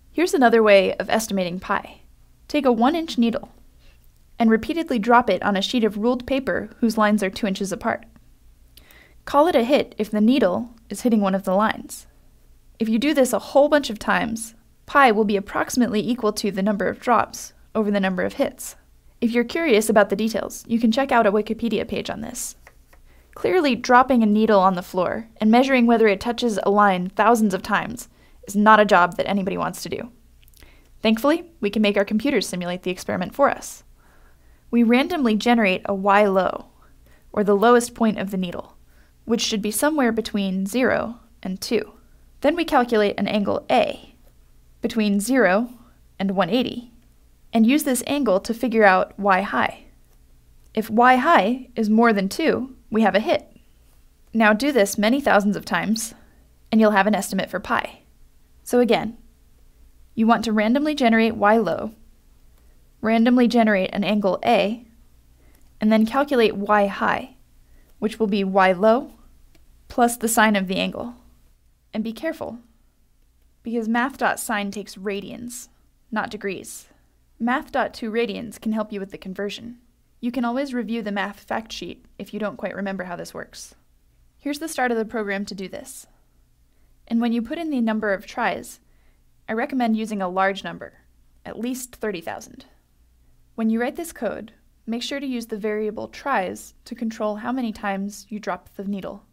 Here's another way of estimating pi. Take a 1-inch needle and repeatedly drop it on a sheet of ruled paper whose lines are 2 inches apart. Call it a hit if the needle is hitting one of the lines. If you do this a whole bunch of times, pi will be approximately equal to the number of drops over the number of hits. If you're curious about the details, you can check out a Wikipedia page on this. Clearly, dropping a needle on the floor and measuring whether it touches a line thousands of times is not a job that anybody wants to do. Thankfully, we can make our computers simulate the experiment for us. We randomly generate a y-low, or the lowest point of the needle, which should be somewhere between 0 and 2. Then we calculate an angle A between 0 and 180, and use this angle to figure out y-high. If y-high is more than 2, we have a hit. Now do this many thousands of times, and you'll have an estimate for pi. So again, you want to randomly generate y-low, randomly generate an angle A, and then calculate y-high, which will be y-low plus the sine of the angle. And be careful, because math.sine takes radians, not degrees. Math.2radians can help you with the conversion. You can always review the math fact sheet if you don't quite remember how this works. Here's the start of the program to do this. And when you put in the number of tries, I recommend using a large number, at least 30,000. When you write this code, make sure to use the variable tries to control how many times you drop the needle.